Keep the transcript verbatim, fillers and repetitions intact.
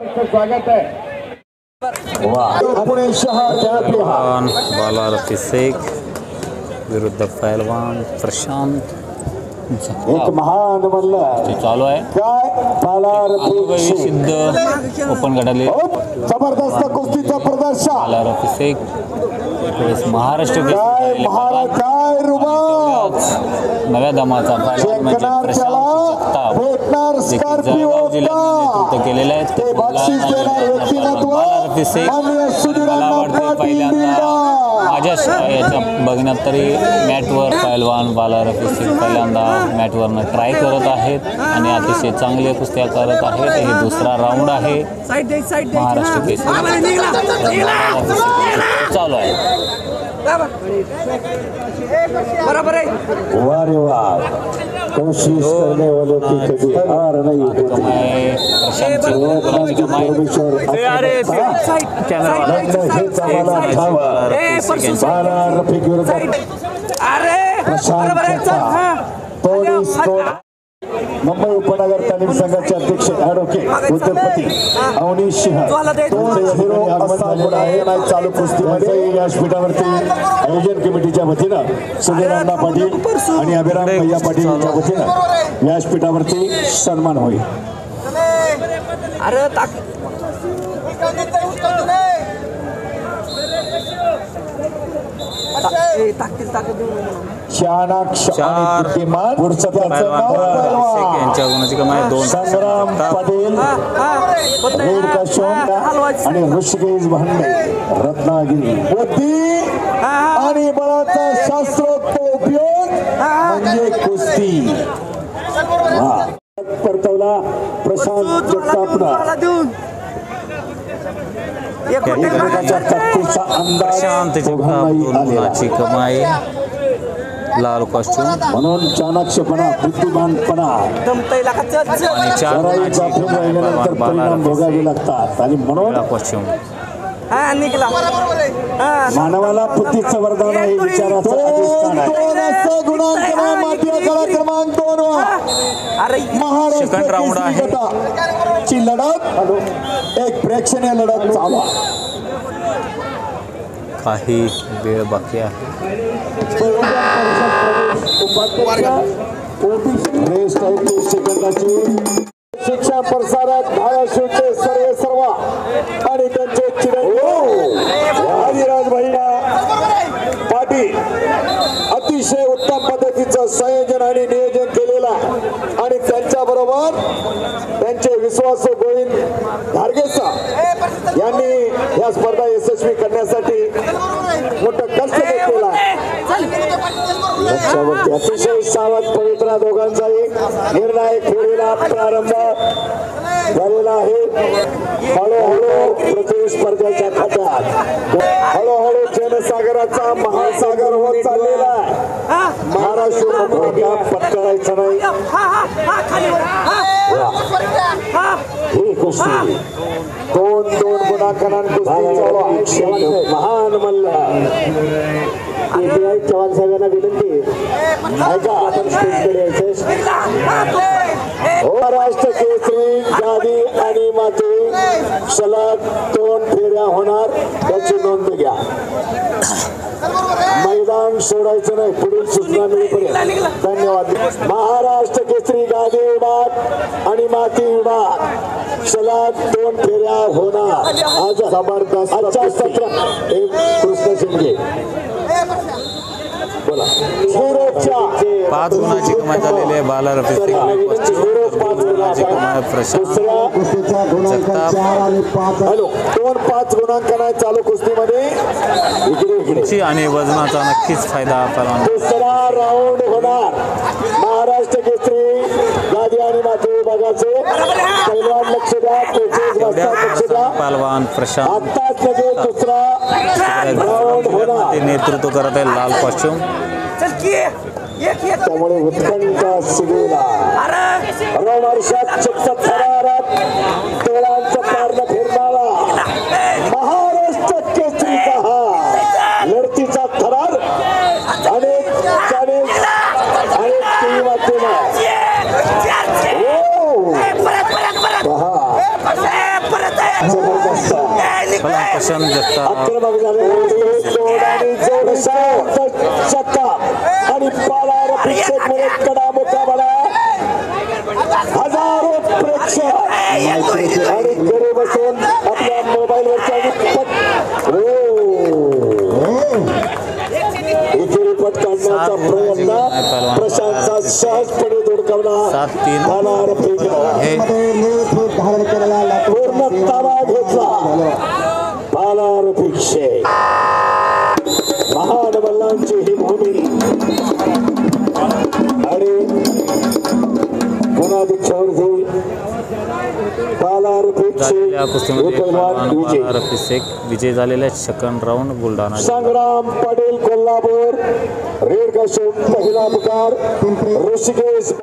स्वागत है बाला रफी शेख विरुद्ध पहलवान प्रशांत एक महान म्हणलं चालू आहे काय बाला रफी सिद्ध ओपन गटाले जबरदस्त कुस्तीचं प्रदर्शन बाला रफी शेख महाराष्ट्र काय महाराज काय रुबाब नव्या दमाचा जिंकणार त्याला भेटणार स्कॉर्पिओ नेतृत्व केलेलं आहे ते बक्षीस देणार व्यक्तिमत्व माननीय सुधीरांना पहिल्यांदा माझ्या याच्या बघण्यात तरी मॅटवर पहलवान बाला रफी शेख पहिल्यांदा मॅटवरनं ट्राय करत आहेत आणि अतिशय चांगले कुस्त्या करत आहेत. हे दुसरा राऊंड आहे महाराष्ट्र केसरी चालू आहे. बराबर है वाह रे वाह कोशिश करने वालों की कभी हार नहीं होती बाला रफी विरुद्ध मुंबई उपनगर तालीम संघाचे अध्यक्ष ॲडव्होकेट उद्योगपती अवनीश सिंह चालू कुस्तीमध्ये व्यासपीठावरती आयोजन कमिटीच्या वतीनं सुधीरांना पाटील आणि अभिराम भैया पाटील यांच्या वतीनं व्यासपीठावरती सन्मान होईल. चाणाक्ष आणि बुद्धिमान पुढचं त्याचं नाव पहलवान संग्राम पाटील रेड कशोम आणि ऋषिकेश भांडे रत्नागिरी. बुद्धी आणि बळाचा शास्त्रोक्त उपयोग म्हणजे कुस्ती. परतवला प्रशांत जगतापना प्रशांत जगतापची कमाई लाल कॉस्ट्यूम म्हणून चाणाक्षपणा बुद्धिमानपणा राहिल्यानंतर परिणाम भोगावे लागतात आणि म्हणून कॉस्ट्यूम मानवाला बुद्धीचं वरदान आहे विचाराचं अधिष्ठान आहे. क्रमांक दोन सेकंड राऊंड आहे ची लढत एक प्रेक्षणीय लढत चालू काही वेळ बाकी आहे. सेकंदाची शिक्षण प्रसारक धाराशिवचे सर्वे सर्व आणि त्यांचे चिरंजीव आदिराज भैया पाटील अतिशय उत्तम पद्धतीचं संयोजन आणि नियोजन केलेलं आणि त्यांच्या बरोबर त्यांचे विश्वासू गोविंद धारगेसा यांनी या स्पर्धा यशस्वी करण्यासाठी मोठं कष्ट घेतलेलं आहे. लक्षावरती अतिशय सावध पवित्र दोघांचाही निर्णायक खेळीला प्रारंभ झालेला आहे. हळूहळू प्रतिस्पर्ध्याच्या खात्यात हळूहळू जनसागराचा महासागर होत चाललेला आहे. महाराष्ट्र पत्करायचं नाही ही कुस्ती दोन दोन गुणाकारां कुस्ती महान मल्ल चव्हाण साहेबांना विनंती ऐका आपण स्टेजकडे यायचं. महाराष्ट्र केसरी गादी आणि माती सलग दोन फेऱ्या होणार त्याची नोंद घ्या. मैदान सोडायचं नाही पुढील सूचना मिळेपर्यंत. धन्यवाद. महाराष्ट्र केसरी गादी विभाग आणि माती विभाग सलग दोन फेऱ्या होणार आज जबरदस्त आजच्या सत्रात. एक कृष्ण शिंदे बोला पाच गुणाची कमाई झालेली आहे बाला रफी शेख हॅलो दोन पाच गुणांकन आहे चालू कुस्तीमध्ये इकडे इकडे आणि वजनाचा नक्कीच फायदा आपल्याला. दुसरा राऊंड होणार महाराष्ट्र केसरी गादी आणि माती विभागाचे पहिलवान लक्ष द्या लक्ष द्या पहलवान प्रशांत आत्ताच लगेच दुसरा राऊंड होणार नेतृत्व करत आहे लाल कॉस्ट्यूम. त्यामुळे उत्कंठ सिगेला रोमार्शात चित्त थरारात डोळ्यांचं पारणं फिरणारा महाराष्ट्र केसरीचा हा लढतीचा थरार अनेक अनेक अनेक टीव्ही माध्यम जबरदस्त प्रशांत जगताप आक्रमक झाले जोड आणि जोड शक्का आणि पाला रफीकमुळे कडा मुकाबला हजारो प्रेक्षक आणि घरी बसून आपल्या मोबाईलवरच्या एकेरी पट काढण्याचा प्रयत्न प्रशांतचा सहजपणे धुडकावला सात तीन पाला रफीकनं हे पूर्ण ताबा घेतला पाला रफीक शेख महान मल्लांची ही भूमी आणि गुणाधिक्यावरती पाला रफीक झालेल्या शेख कुस्तीमध्ये हे पैलवान पहलवान विजय वाला रफी शेख विजय झालेला second round Buldhana Sangram Patil Kolhapur red कशोम पहिला पुकार ऋषिकेश